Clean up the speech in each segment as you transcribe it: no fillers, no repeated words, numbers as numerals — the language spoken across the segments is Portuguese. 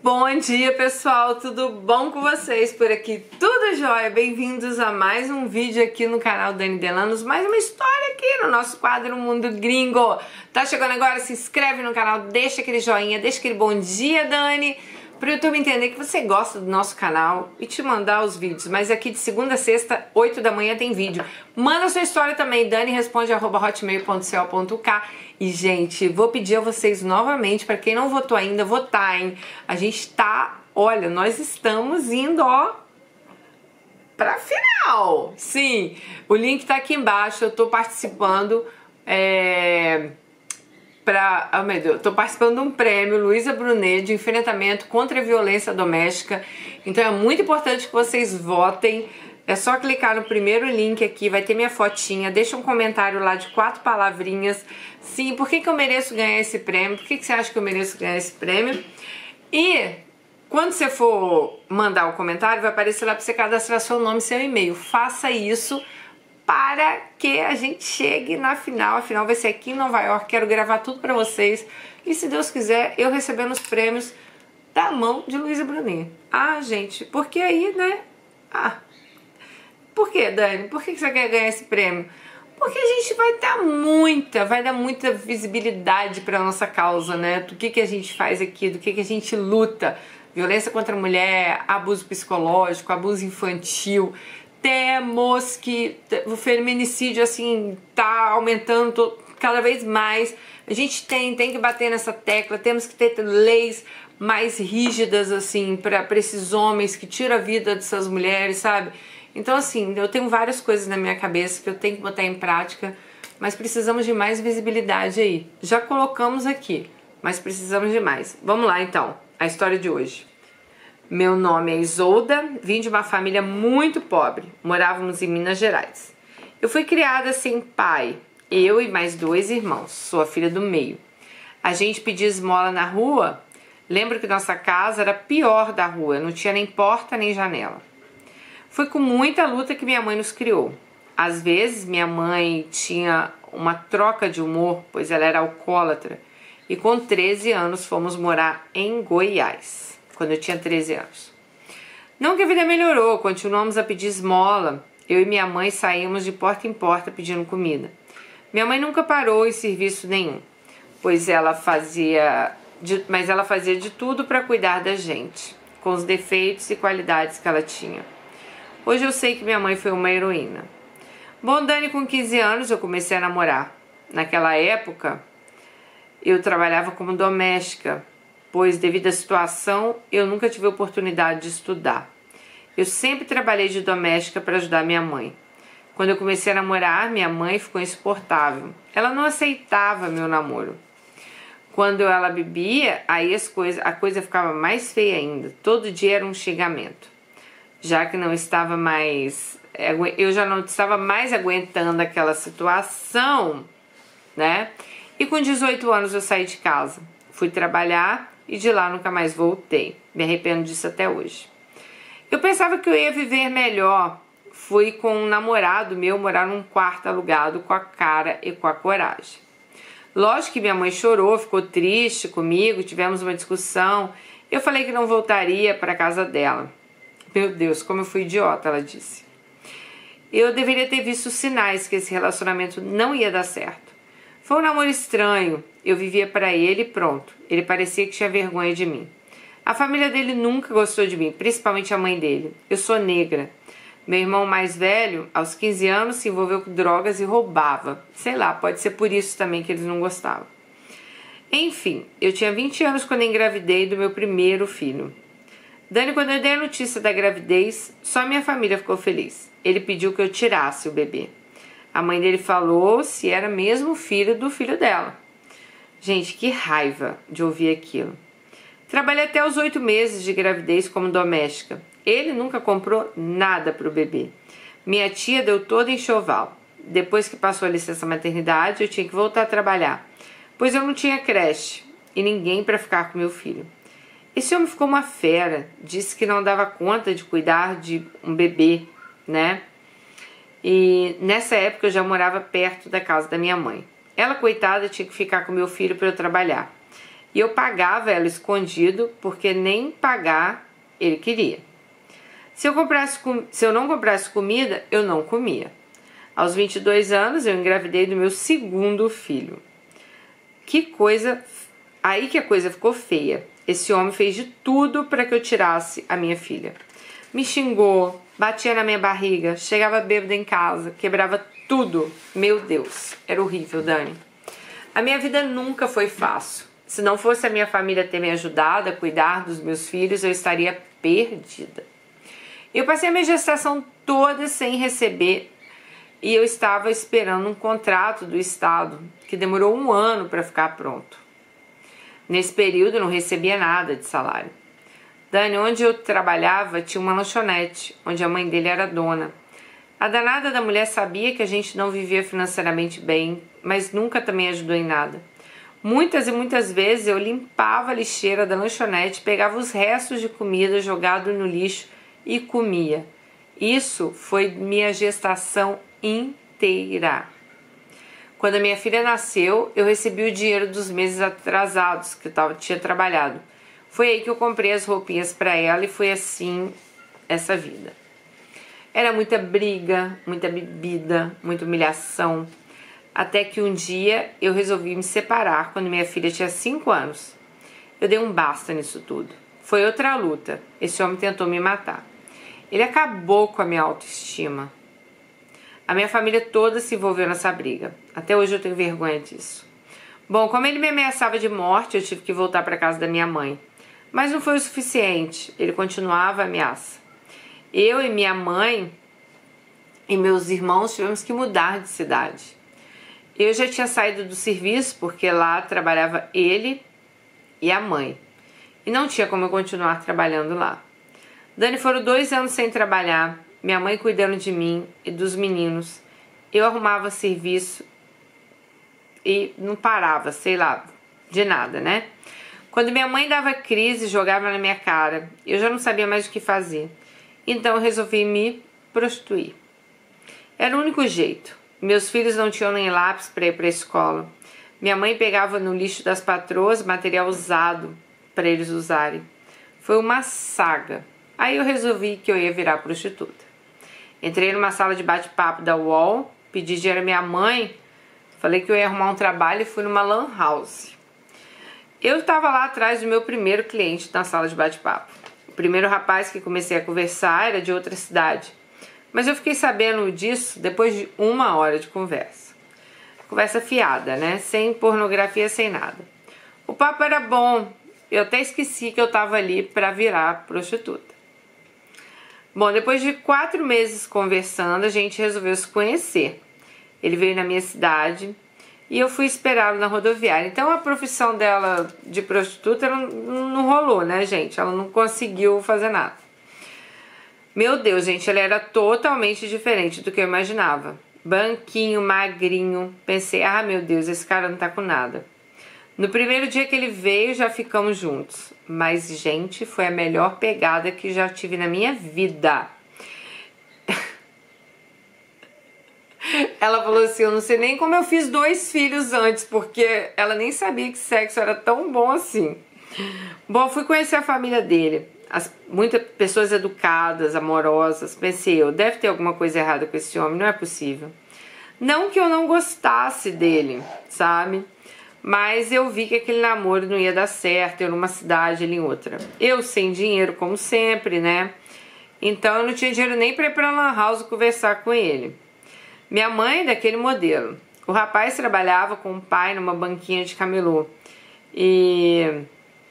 Bom dia, pessoal, tudo bom com vocês por aqui? Tudo jóia? Bem-vindos a mais um vídeo aqui no canal Dani Delanos, mais uma história aqui no nosso quadro Mundo Gringo. Tá chegando agora? Se inscreve no canal, deixa aquele joinha, deixa aquele bom dia, Dani, para o YouTube entender que você gosta do nosso canal e te mandar os vídeos. Mas aqui de segunda a sexta, 8 da manhã tem vídeo. Manda sua história também, dani@hotmail.co.k. E, gente, vou pedir a vocês novamente, para quem não votou ainda, votar, hein? A gente tá, olha, nós estamos indo, ó, pra final. Sim, o link tá aqui embaixo, eu tô participando, oh meu Deus, tô participando de um prêmio Luísa Brunet de enfrentamento contra a violência doméstica. Então é muito importante que vocês votem. É só clicar no primeiro link aqui, vai ter minha fotinha, deixa um comentário lá de 4 palavrinhas. Sim, por que eu mereço ganhar esse prêmio? Por que você acha que eu mereço ganhar esse prêmio? E quando você for mandar o comentário, vai aparecer lá para você cadastrar seu nome e seu e-mail. Faça isso para que a gente chegue na final. A final vai ser aqui em Nova York, quero gravar tudo para vocês. E se Deus quiser, eu recebendo os prêmios da mão de Luísa Brunet. Ah, gente, porque aí, né? Por que, Dani? Por que você quer ganhar esse prêmio? Porque a gente vai dar muita visibilidade para nossa causa, né? Do que a gente faz aqui, do que a gente luta. Violência contra a mulher, abuso psicológico, abuso infantil. Temos que o feminicídio, assim, tá aumentando cada vez mais. A gente tem que bater nessa tecla, temos que ter leis mais rígidas, assim, para esses homens que tiram a vida dessas mulheres, sabe? Então, assim, eu tenho várias coisas na minha cabeça que eu tenho que botar em prática, mas precisamos de mais visibilidade aí. Já colocamos aqui, mas precisamos de mais. Vamos lá, então, a história de hoje. Meu nome é Isolda, vim de uma família muito pobre, morávamos em Minas Gerais. Eu fui criada sem pai, eu e mais 2 irmãos, sou a filha do meio. A gente pedia esmola na rua, lembro que nossa casa era a pior da rua, não tinha nem porta nem janela. Foi com muita luta que minha mãe nos criou. Às vezes minha mãe tinha uma troca de humor, pois ela era alcoólatra, e com 13 anos fomos morar em Goiás, quando eu tinha 13 anos. Não que a vida melhorou, continuamos a pedir esmola. Eu e minha mãe saímos de porta em porta pedindo comida. Minha mãe nunca parou em serviço nenhum, pois ela fazia de tudo para cuidar da gente, com os defeitos e qualidades que ela tinha. Hoje eu sei que minha mãe foi uma heroína. Bom, Dani, com 15 anos eu comecei a namorar. Naquela época, eu trabalhava como doméstica, pois devido à situação, eu nunca tive oportunidade de estudar. Eu sempre trabalhei de doméstica para ajudar minha mãe. Quando eu comecei a namorar, minha mãe ficou insuportável. Ela não aceitava meu namoro. Quando ela bebia, aí a coisa ficava mais feia ainda. Todo dia era um xingamento. Já que eu já não estava mais aguentando aquela situação, né? E com 18 anos eu saí de casa, fui trabalhar e de lá nunca mais voltei. Me arrependo disso até hoje. Eu pensava que eu ia viver melhor. Fui com um namorado meu morar num quarto alugado com a cara e com a coragem. Lógico que minha mãe chorou, ficou triste comigo, tivemos uma discussão. Eu falei que não voltaria para a casa dela. Meu Deus, como eu fui idiota, ela disse. Eu deveria ter visto sinais que esse relacionamento não ia dar certo. Foi um namoro estranho, eu vivia para ele e pronto. Ele parecia que tinha vergonha de mim. A família dele nunca gostou de mim, principalmente a mãe dele. Eu sou negra. Meu irmão mais velho, aos 15 anos, se envolveu com drogas e roubava. Sei lá, pode ser por isso também que eles não gostavam. Enfim, eu tinha 20 anos quando engravidei do meu primeiro filho. Dani, quando eu dei a notícia da gravidez, só minha família ficou feliz. Ele pediu que eu tirasse o bebê. A mãe dele falou se era mesmo filho do filho dela. Gente, que raiva de ouvir aquilo. Trabalhei até os 8 meses de gravidez como doméstica. Ele nunca comprou nada para o bebê. Minha tia deu todo enxoval. Depois que passou a licença maternidade, eu tinha que voltar a trabalhar, pois eu não tinha creche e ninguém para ficar com meu filho. Esse homem ficou uma fera, disse que não dava conta de cuidar de um bebê, né? E nessa época eu já morava perto da casa da minha mãe. Ela, coitada, tinha que ficar com meu filho para eu trabalhar. E eu pagava ela escondido, porque nem pagar ele queria. Se eu não comprasse comida, eu não comia. Aos 22 anos, eu engravidei do meu segundo filho. Aí que a coisa ficou feia. Esse homem fez de tudo para que eu tirasse a minha filha. Me xingou, batia na minha barriga, chegava bêbada em casa, quebrava tudo. Meu Deus, era horrível, Dani. A minha vida nunca foi fácil. Se não fosse a minha família ter me ajudado a cuidar dos meus filhos, eu estaria perdida. Eu passei a minha gestação toda sem receber e eu estava esperando um contrato do Estado que demorou 1 ano para ficar pronto. Nesse período eu não recebia nada de salário. Dani, onde eu trabalhava tinha uma lanchonete, onde a mãe dele era dona. A danada da mulher sabia que a gente não vivia financeiramente bem, mas nunca também ajudou em nada. Muitas e muitas vezes eu limpava a lixeira da lanchonete, pegava os restos de comida jogado no lixo e comia. Isso foi minha gestação inteira. Quando a minha filha nasceu, eu recebi o dinheiro dos meses atrasados que eu tinha trabalhado. Foi aí que eu comprei as roupinhas para ela e foi assim essa vida. Era muita briga, muita bebida, muita humilhação. Até que um dia eu resolvi me separar quando minha filha tinha 5 anos. Eu dei um basta nisso tudo. Foi outra luta. Esse homem tentou me matar. Ele acabou com a minha autoestima. A minha família toda se envolveu nessa briga. Até hoje eu tenho vergonha disso. Bom, como ele me ameaçava de morte, eu tive que voltar para casa da minha mãe. Mas não foi o suficiente. Ele continuava a ameaça. Eu e minha mãe e meus irmãos tivemos que mudar de cidade. Eu já tinha saído do serviço porque lá trabalhava ele e a mãe. E não tinha como eu continuar trabalhando lá. Dani, foram 2 anos sem trabalhar, minha mãe cuidando de mim e dos meninos. Eu arrumava serviço e não parava, sei lá, de nada, né? Quando minha mãe dava crise, jogava na minha cara, eu já não sabia mais o que fazer. Então eu resolvi me prostituir. Era o único jeito. Meus filhos não tinham nem lápis para ir para a escola. Minha mãe pegava no lixo das patroas material usado para eles usarem. Foi uma saga. Aí eu resolvi que eu ia virar prostituta. Entrei numa sala de bate-papo da UOL, pedi dinheiro à minha mãe, falei que eu ia arrumar um trabalho e fui numa lan house. Eu estava lá atrás do meu primeiro cliente na sala de bate-papo. O primeiro rapaz que comecei a conversar era de outra cidade. Mas eu fiquei sabendo disso depois de 1 hora de conversa. Conversa fiada, né? Sem pornografia, sem nada. O papo era bom. Eu até esqueci que eu estava ali para virar prostituta. Bom, depois de 4 meses conversando, a gente resolveu se conhecer. Ele veio na minha cidade e eu fui esperá-lo na rodoviária. Então a profissão dela de prostituta não rolou, né, gente? Ela não conseguiu fazer nada. Meu Deus, gente, ela era totalmente diferente do que eu imaginava. Branquinho, magrinho. Pensei, ah, meu Deus, esse cara não tá com nada. No primeiro dia que ele veio, já ficamos juntos. Mas, gente, foi a melhor pegada que já tive na minha vida. Ela falou assim, eu não sei nem como eu fiz 2 filhos antes, porque ela nem sabia que sexo era tão bom assim. Bom, fui conhecer a família dele. Muitas pessoas educadas, amorosas. Pensei eu, deve ter alguma coisa errada com esse homem, não é possível. Não que eu não gostasse dele, sabe? Mas eu vi que aquele namoro não ia dar certo, eu numa cidade, ele em outra. Eu sem dinheiro, como sempre, né? Então eu não tinha dinheiro nem para ir pra lan house conversar com ele. Minha mãe daquele modelo. O rapaz trabalhava com o pai numa banquinha de camelô. E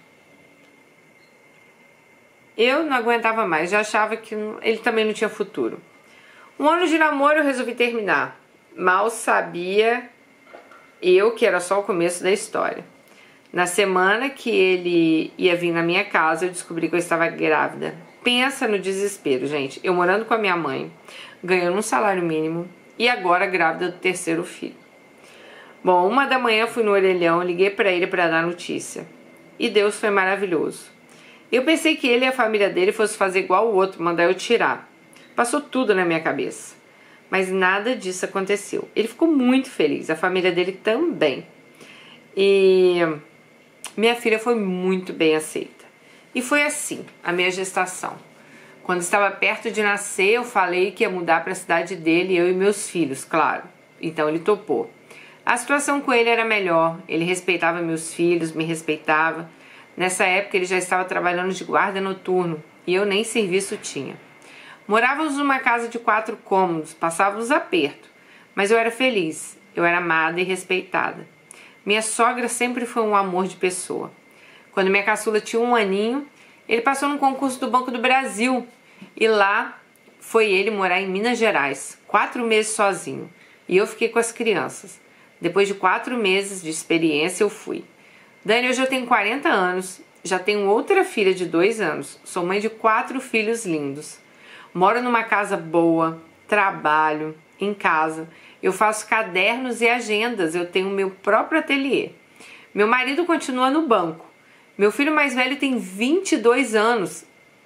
eu não aguentava mais, já achava que ele também não tinha futuro. 1 ano de namoro eu resolvi terminar. Mal sabia eu que era só o começo da história. Na semana que ele ia vir na minha casa, eu descobri que eu estava grávida. Pensa no desespero, gente. Eu morando com a minha mãe, ganhando um salário mínimo e agora grávida do 3º filho. Bom, 1 da manhã fui no orelhão, liguei para ele para dar notícia. E Deus foi maravilhoso. Eu pensei que ele e a família dele fossem fazer igual o outro, mandar eu tirar. Passou tudo na minha cabeça. Mas nada disso aconteceu. Ele ficou muito feliz, a família dele também. E minha filha foi muito bem aceita. E foi assim, a minha gestação. Quando estava perto de nascer, eu falei que ia mudar para a cidade dele, eu e meus filhos, claro. Então ele topou. A situação com ele era melhor, ele respeitava meus filhos, me respeitava. Nessa época ele já estava trabalhando de guarda noturno e eu nem serviço tinha. Morávamos numa casa de 4 cômodos, passávamos aperto, mas eu era feliz, eu era amada e respeitada. Minha sogra sempre foi um amor de pessoa. Quando minha caçula tinha 1 aninho, ele passou num concurso do Banco do Brasil e lá foi ele morar em Minas Gerais, 4 meses sozinho, e eu fiquei com as crianças. Depois de 4 meses de experiência eu fui. Dani, hoje eu tenho 40 anos, já tenho outra filha de 2 anos, sou mãe de 4 filhos lindos. Moro numa casa boa, trabalho, em casa, eu faço cadernos e agendas, eu tenho meu próprio ateliê. Meu marido continua no banco. Meu filho mais velho tem 22 anos.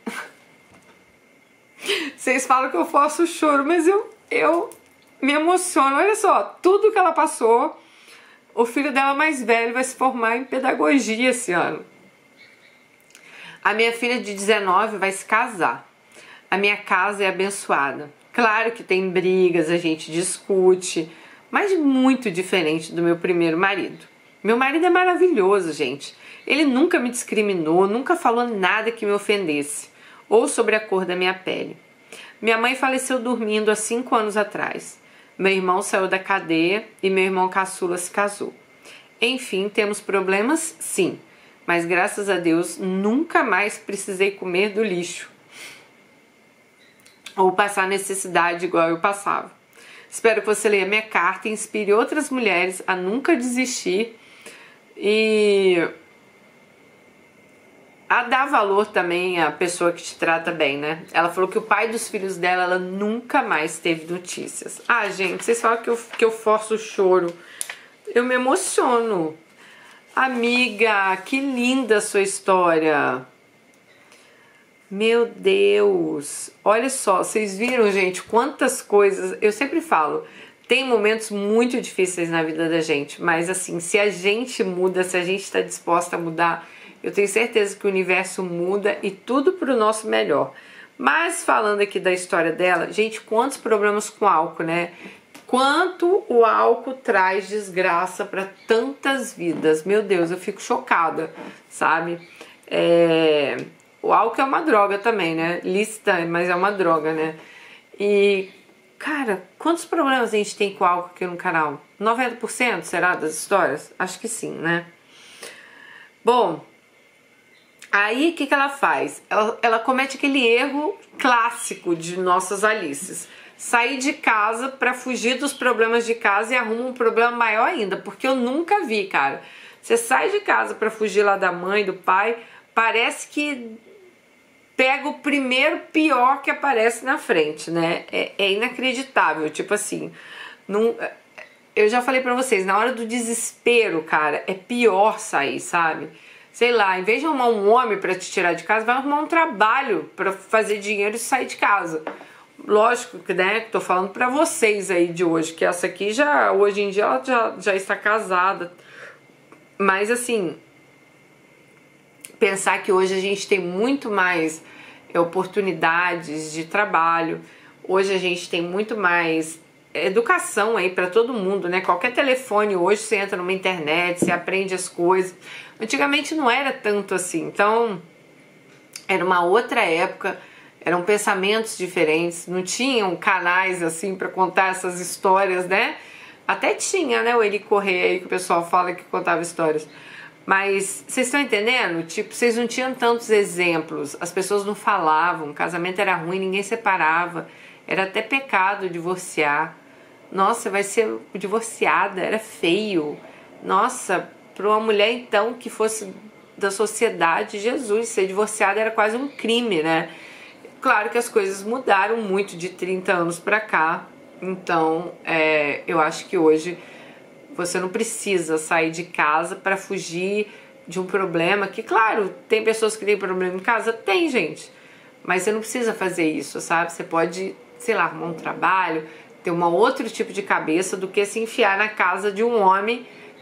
Vocês falam que eu faço choro, mas eu me emociono. Olha só, tudo que ela passou. O filho dela mais velho vai se formar em pedagogia esse ano. A minha filha de 19 vai se casar. A minha casa é abençoada. Claro que tem brigas, a gente discute, mas muito diferente do meu primeiro marido. Meu marido é maravilhoso, gente. Ele nunca me discriminou, nunca falou nada que me ofendesse, ou sobre a cor da minha pele. Minha mãe faleceu dormindo há 5 anos atrás. Meu irmão saiu da cadeia e meu irmão caçula se casou. Enfim, temos problemas? Sim, mas graças a Deus nunca mais precisei comer do lixo ou passar necessidade igual eu passava. Espero que você leia minha carta e inspire outras mulheres a nunca desistir e a dar valor também à pessoa que te trata bem, né? Ela falou que o pai dos filhos dela, ela nunca mais teve notícias. Ah, gente, vocês falam que eu forço o choro. Eu me emociono. Amiga, que linda a sua história. Meu Deus. Olha só, vocês viram, gente, quantas coisas... Eu sempre falo, tem momentos muito difíceis na vida da gente, mas assim, se a gente muda, se a gente está disposta a mudar... Eu tenho certeza que o universo muda e tudo para o nosso melhor. Mas falando aqui da história dela, gente, quantos problemas com álcool, né? Quanto o álcool traz desgraça para tantas vidas. Meu Deus, eu fico chocada, sabe? O álcool é uma droga também, né? Lícita, mas é uma droga, né? E, cara, quantos problemas a gente tem com álcool aqui no canal? 90% será das histórias? Acho que sim, né? Bom... Aí, o que ela faz? Ela comete aquele erro clássico de nossas Alices. Sair de casa para fugir dos problemas de casa e arruma um problema maior ainda. Porque eu nunca vi, cara. Você sai de casa para fugir lá da mãe, do pai, parece que pega o primeiro pior que aparece na frente, né? É inacreditável. Tipo assim, eu já falei pra vocês, na hora do desespero, cara, é pior sair, sabe? Sei lá, em vez de arrumar um homem pra te tirar de casa, vai arrumar um trabalho pra fazer dinheiro e sair de casa. Lógico que, né, tô falando pra vocês aí de hoje, que essa aqui já, hoje em dia, ela já está casada. Mas assim, pensar que hoje a gente tem muito mais oportunidades de trabalho, hoje a gente tem muito mais educação aí pra todo mundo, né? Qualquer telefone hoje, você entra numa internet, você aprende as coisas. Antigamente não era tanto assim, então era uma outra época, eram pensamentos diferentes, não tinham canais assim para contar essas histórias, né? Até tinha, né, o Eli Correia aí que o pessoal fala que contava histórias, mas vocês estão entendendo? Tipo, vocês não tinham tantos exemplos, as pessoas não falavam, o casamento era ruim, ninguém separava, era até pecado divorciar. Nossa, vai ser divorciada, era feio. Nossa, para uma mulher então que fosse da sociedade, Jesus, ser divorciada era quase um crime, né? Claro que as coisas mudaram muito de 30 anos para cá, então eu acho que hoje você não precisa sair de casa para fugir de um problema que, claro, tem pessoas que têm problema em casa, tem, gente, mas você não precisa fazer isso, sabe? Você pode, sei lá, arrumar um trabalho, ter um outro tipo de cabeça do que se enfiar na casa de um homem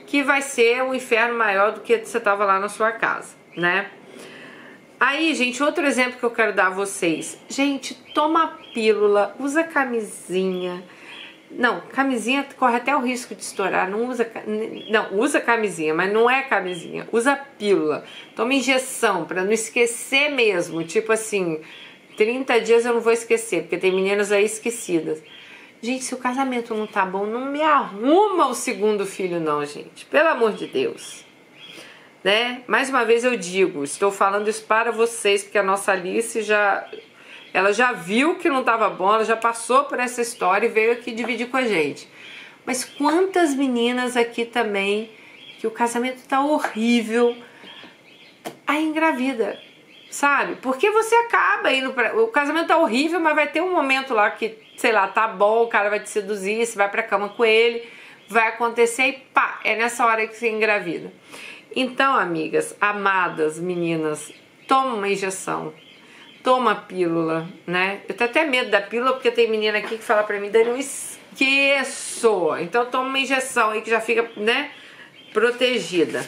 que vai ser um inferno maior do que você estava lá na sua casa, né? Aí, gente, outro exemplo que eu quero dar a vocês. Gente, toma pílula, usa camisinha. Não, camisinha corre até o risco de estourar. Usa camisinha, mas não é camisinha. Usa pílula. Toma injeção para não esquecer mesmo. Tipo assim, 30 dias eu não vou esquecer, porque tem meninas aí esquecidas. Gente, se o casamento não tá bom, não me arruma o segundo filho não, gente. Pelo amor de Deus. Né? Mais uma vez eu digo, estou falando isso para vocês, porque a nossa Alice ela já viu que não estava bom, ela já passou por essa história e veio aqui dividir com a gente. Mas quantas meninas aqui também que o casamento tá horrível, aí engravida, sabe? Porque você acaba indo pra... O casamento tá horrível, mas vai ter um momento lá que, sei lá, tá bom, o cara vai te seduzir, você vai pra cama com ele, vai acontecer e pá, é nessa hora que você engravida. Então, amigas, amadas, meninas, toma uma injeção, toma pílula, né? Eu tenho até medo da pílula, porque tem menina aqui que fala pra mim, Dani, não esqueço. Então, toma uma injeção aí que já fica, né, protegida.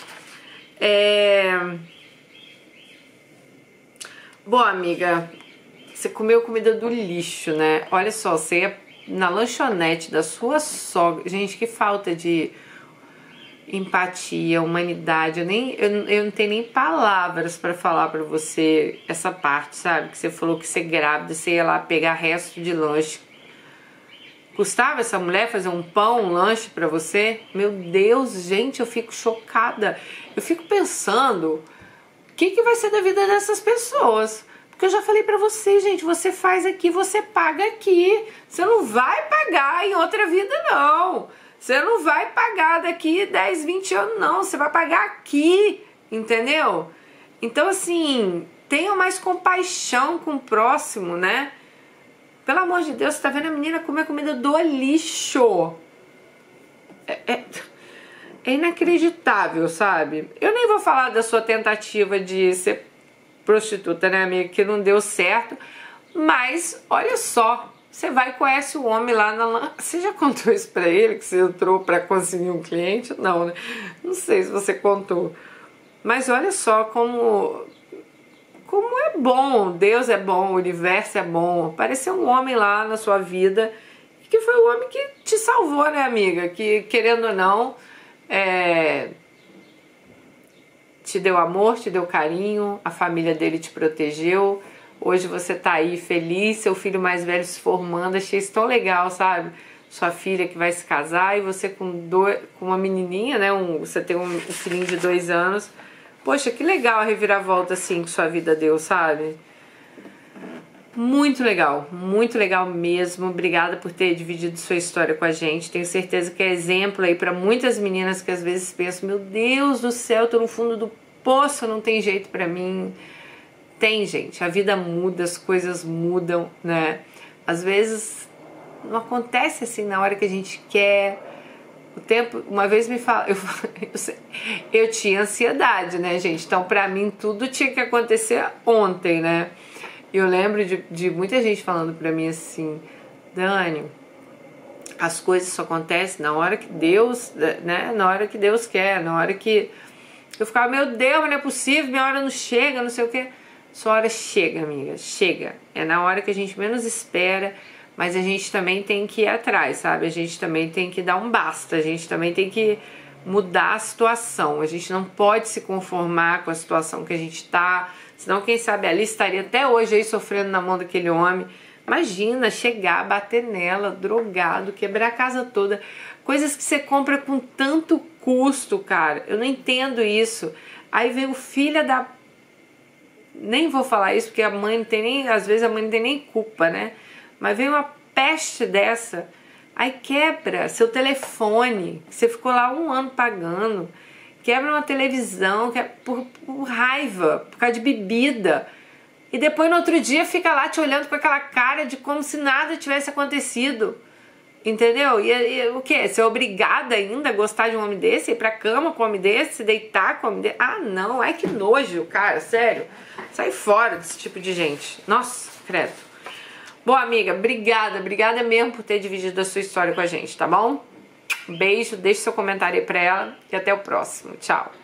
Bom, amiga, você comeu comida do lixo, né? Olha só, você ia na lanchonete da sua sogra. Gente, que falta de empatia, humanidade. Eu não tenho nem palavras pra falar pra você essa parte, sabe? Que você falou que você é grávida, você ia lá pegar resto de lanche. Custava essa mulher fazer um pão, um lanche pra você? Meu Deus, gente, eu fico chocada. Eu fico pensando, o que vai ser da vida dessas pessoas? Porque eu já falei pra você, gente, você faz aqui, você paga aqui. Você não vai pagar em outra vida, não. Você não vai pagar daqui 10, 20 anos, não. Você vai pagar aqui, entendeu? Então, assim, tenha mais compaixão com o próximo, né? Pelo amor de Deus, você tá vendo a menina comer comida do lixo. É inacreditável, sabe? Eu nem vou falar da sua tentativa de ser prostituta, né, amiga? Que não deu certo. Mas, olha só. Você vai e conhece o homem lá na... Você já contou isso pra ele, que você entrou pra conseguir um cliente? Não, né? Não sei se você contou. Mas olha só como é bom. Deus é bom, o universo é bom. Apareceu um homem lá na sua vida, que foi o homem que te salvou, né, amiga? Que, querendo ou não, te deu amor, te deu carinho, a família dele te protegeu. Hoje você tá aí feliz, seu filho mais velho se formando, achei isso tão legal, sabe? Sua filha que vai se casar e você com uma menininha, né? Você tem um filhinho de 2 anos. Poxa, que legal a reviravolta assim que sua vida deu, sabe? Muito legal mesmo. Obrigada por ter dividido sua história com a gente. Tenho certeza que é exemplo aí para muitas meninas que às vezes pensam, meu Deus do céu, tô no fundo do poço, não tem jeito para mim. Tem, gente, a vida muda, as coisas mudam, né? Às vezes não acontece assim na hora que a gente quer. O tempo, uma vez me fala, eu tinha ansiedade, né, gente? Então, pra mim, tudo tinha que acontecer ontem, né? Eu lembro de muita gente falando pra mim assim, Dani, as coisas só acontecem na hora que Deus, né? Na hora que Deus quer, na hora que... Eu ficava, meu Deus, mas não é possível, minha hora não chega, não sei o quê. Sua hora chega, amiga, chega. É na hora que a gente menos espera, mas a gente também tem que ir atrás, sabe? A gente também tem que dar um basta, a gente também tem que mudar a situação. A gente não pode se conformar com a situação que a gente tá, senão quem sabe ali estaria até hoje aí sofrendo na mão daquele homem. Imagina chegar, bater nela, drogado, quebrar a casa toda. Coisas que você compra com tanto custo, cara. Eu não entendo isso. Aí vem o filho da... Nem vou falar isso porque a mãe não tem nem... Às vezes a mãe não tem nem culpa, né? Mas vem uma peste dessa, aí quebra seu telefone, que você ficou lá 1 ano pagando, quebra uma televisão, por raiva, por causa de bebida, e depois no outro dia fica lá te olhando com aquela cara de como se nada tivesse acontecido, entendeu? E o que? Você é obrigada ainda a gostar de um homem desse, ir pra cama com um homem desse, se deitar com um homem desse? Ah, não, ai que nojo, cara, sério, sai fora desse tipo de gente, nossa, credo. Bom, amiga, obrigada mesmo por ter dividido a sua história com a gente, tá bom? Um beijo, deixe seu comentário aí pra ela e até o próximo. Tchau!